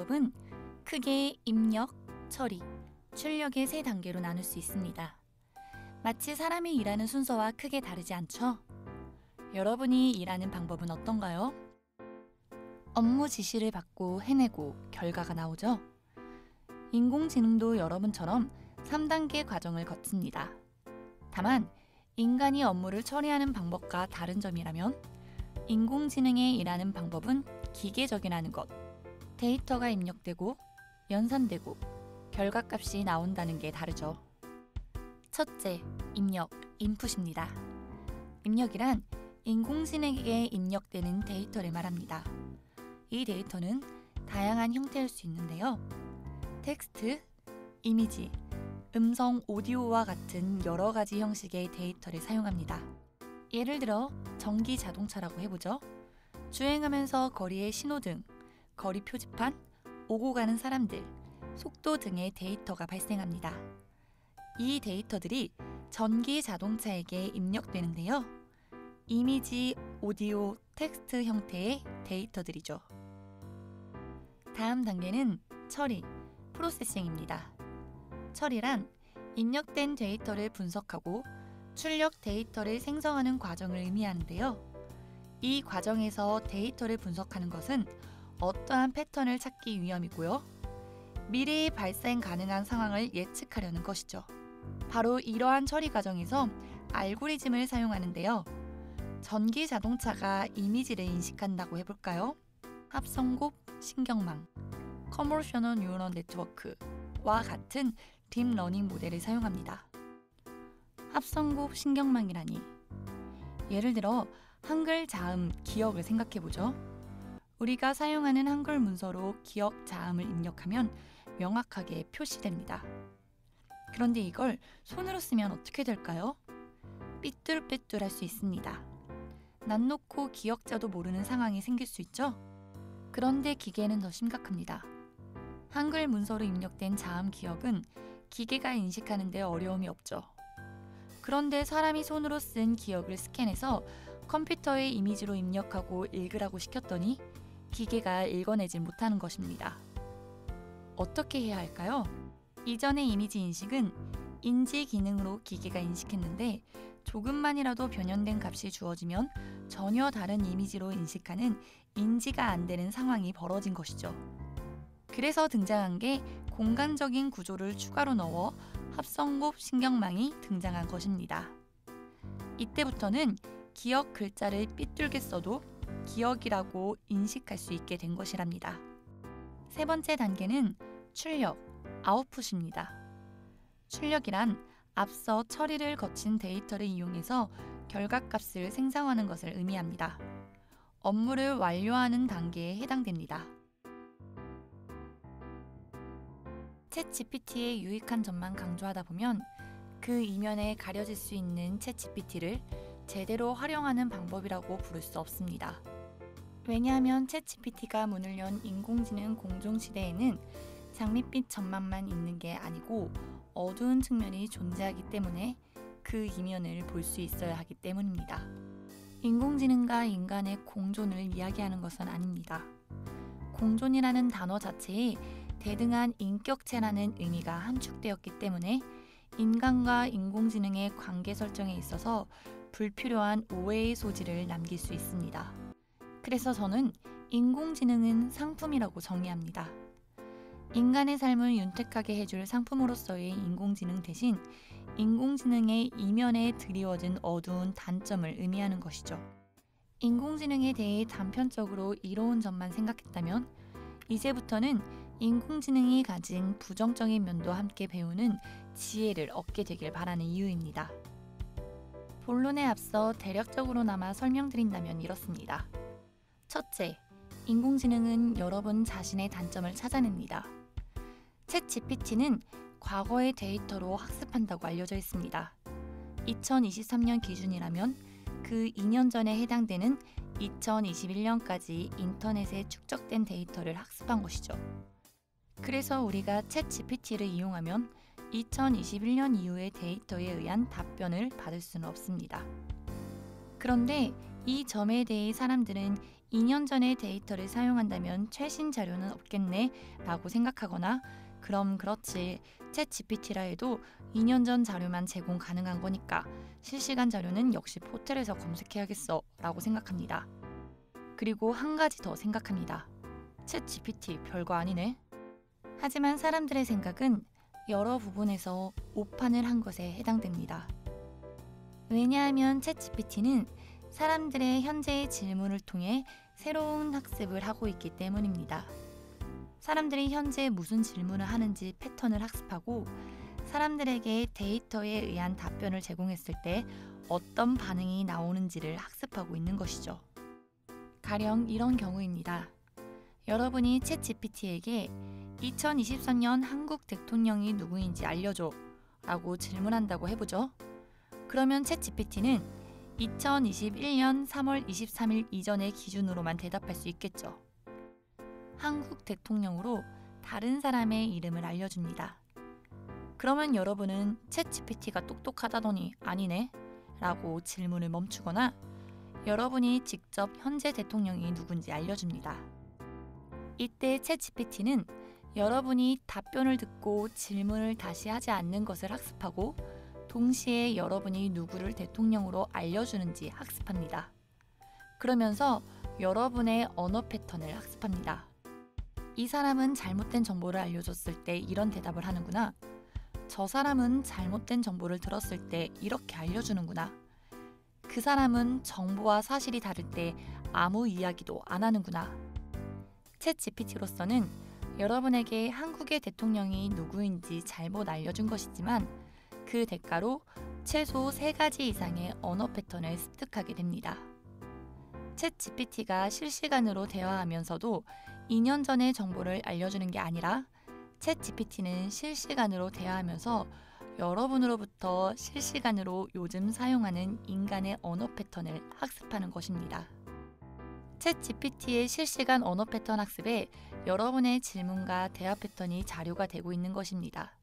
방법은 크게 입력, 처리, 출력의 세 단계로 나눌 수 있습니다. 마치 사람이 일하는 순서와 크게 다르지 않죠? 여러분이 일하는 방법은 어떤가요? 업무 지시를 받고 해내고 결과가 나오죠? 인공지능도 여러분처럼 3단계 과정을 거칩니다. 다만 인간이 업무를 처리하는 방법과 다른 점이라면 인공지능의 일하는 방법은 기계적이라는 것. 데이터가 입력되고 연산되고 결과값이 나온다는 게 다르죠. 첫째, 입력, 인풋입니다. 입력이란 인공지능에게 입력되는 데이터를 말합니다. 이 데이터는 다양한 형태일 수 있는데요. 텍스트, 이미지, 음성, 오디오와 같은 여러 가지 형식의 데이터를 사용합니다. 예를 들어 전기 자동차라고 해보죠. 주행하면서 거리의 신호등, 거리 표지판, 오고 가는 사람들, 속도 등의 데이터가 발생합니다. 이 데이터들이 전기 자동차에게 입력되는데요. 이미지, 오디오, 텍스트 형태의 데이터들이죠. 다음 단계는 처리, 프로세싱입니다. 처리란 입력된 데이터를 분석하고 출력 데이터를 생성하는 과정을 의미하는데요. 이 과정에서 데이터를 분석하는 것은 어떠한 패턴을 찾기 위함이고요. 미래에 발생 가능한 상황을 예측하려는 것이죠. 바로 이러한 처리 과정에서 알고리즘을 사용하는데요. 전기 자동차가 이미지를 인식한다고 해볼까요? 합성곱 신경망, 컨볼셔널 뉴럴 네트워크와 같은 딥러닝 모델을 사용합니다. 합성곱 신경망이라니, 예를 들어 한글 자음 기억을 생각해보죠. 우리가 사용하는 한글 문서로 기억 자음을 입력하면 명확하게 표시됩니다. 그런데 이걸 손으로 쓰면 어떻게 될까요? 삐뚤빼뚤할 수 있습니다. 난 놓고 기억자도 모르는 상황이 생길 수 있죠? 그런데 기계는 더 심각합니다. 한글 문서로 입력된 자음 기억은 기계가 인식하는 데 어려움이 없죠. 그런데 사람이 손으로 쓴 기억을 스캔해서 컴퓨터에 이미지로 입력하고 읽으라고 시켰더니 기계가 읽어내질 못하는 것입니다. 어떻게 해야 할까요? 이전의 이미지 인식은 인지 기능으로 기계가 인식했는데 조금만이라도 변형된 값이 주어지면 전혀 다른 이미지로 인식하는 인지가 안 되는 상황이 벌어진 것이죠. 그래서 등장한 게 공간적인 구조를 추가로 넣어 합성곱 신경망이 등장한 것입니다. 이때부터는 기억 글자를 삐뚤게 써도 기억이라고 인식할 수 있게 된 것이랍니다. 세 번째 단계는 출력, 아웃풋입니다. 출력이란 앞서 처리를 거친 데이터를 이용해서 결과값을 생성하는 것을 의미합니다. 업무를 완료하는 단계에 해당됩니다. 챗GPT의 유익한 점만 강조하다 보면 그 이면에 가려질 수 있는 챗GPT를 제대로 활용하는 방법이라고 부를 수 없습니다. 왜냐하면 챗GPT가 문을 연 인공지능 공존시대에는 장밋빛 전망만 있는 게 아니고 어두운 측면이 존재하기 때문에 그 이면을 볼 수 있어야 하기 때문입니다. 인공지능과 인간의 공존을 이야기하는 것은 아닙니다. 공존이라는 단어 자체에 대등한 인격체라는 의미가 함축되었기 때문에 인간과 인공지능의 관계 설정에 있어서 불필요한 오해의 소지를 남길 수 있습니다. 그래서 저는 인공지능은 상품이라고 정의합니다. 인간의 삶을 윤택하게 해줄 상품으로서의 인공지능 대신 인공지능의 이면에 드리워진 어두운 단점을 의미하는 것이죠. 인공지능에 대해 단편적으로 이로운 점만 생각했다면 이제부터는 인공지능이 가진 부정적인 면도 함께 배우는 지혜를 얻게 되길 바라는 이유입니다. 본론에 앞서 대략적으로나마 설명드린다면 이렇습니다. 첫째, 인공지능은 여러분 자신의 단점을 찾아냅니다. 챗GPT는 과거의 데이터로 학습한다고 알려져 있습니다. 2023년 기준이라면 그 2년 전에 해당되는 2021년까지 인터넷에 축적된 데이터를 학습한 것이죠. 그래서 우리가 챗GPT를 이용하면 2021년 이후의 데이터에 의한 답변을 받을 수는 없습니다. 그런데 이 점에 대해 사람들은 2년 전의 데이터를 사용한다면 최신 자료는 없겠네 라고 생각하거나 그럼 그렇지 챗 GPT라 해도 2년 전 자료만 제공 가능한 거니까 실시간 자료는 역시 포털에서 검색해야겠어 라고 생각합니다. 그리고 한 가지 더 생각합니다. 챗 GPT 별거 아니네. 하지만 사람들의 생각은 여러 부분에서 오판을 한 것에 해당됩니다. 왜냐하면 챗 GPT는 사람들의 현재의 질문을 통해 새로운 학습을 하고 있기 때문입니다. 사람들이 현재 무슨 질문을 하는지 패턴을 학습하고 사람들에게 데이터에 의한 답변을 제공했을 때 어떤 반응이 나오는지를 학습하고 있는 것이죠. 가령 이런 경우입니다. 여러분이 챗 GPT에게 2023년 한국 대통령이 누구인지 알려줘 라고 질문한다고 해보죠. 그러면 챗 GPT는 2021년 3월 23일 이전의 기준으로만 대답할 수 있겠죠. 한국 대통령으로 다른 사람의 이름을 알려줍니다. 그러면 여러분은 챗 GPT가 똑똑하다더니 아니네 라고 질문을 멈추거나 여러분이 직접 현재 대통령이 누군지 알려줍니다. 이때 챗 GPT는 여러분이 답변을 듣고 질문을 다시 하지 않는 것을 학습하고 동시에 여러분이 누구를 대통령으로 알려주는지 학습합니다. 그러면서 여러분의 언어 패턴을 학습합니다. 이 사람은 잘못된 정보를 알려줬을 때 이런 대답을 하는구나. 저 사람은 잘못된 정보를 들었을 때 이렇게 알려주는구나. 그 사람은 정보와 사실이 다를 때 아무 이야기도 안 하는구나. 챗 GPT로서는 여러분에게 한국의 대통령이 누구인지 잘못 알려준 것이지만 그 대가로 최소 3가지 이상의 언어 패턴을 습득하게 됩니다. 챗 GPT가 실시간으로 대화하면서도 2년 전의 정보를 알려주는 게 아니라 챗 GPT는 실시간으로 대화하면서 여러분으로부터 실시간으로 요즘 사용하는 인간의 언어 패턴을 학습하는 것입니다. 챗 GPT의 실시간 언어 패턴 학습에 여러분의 질문과 대화 패턴이 자료가 되고 있는 것입니다.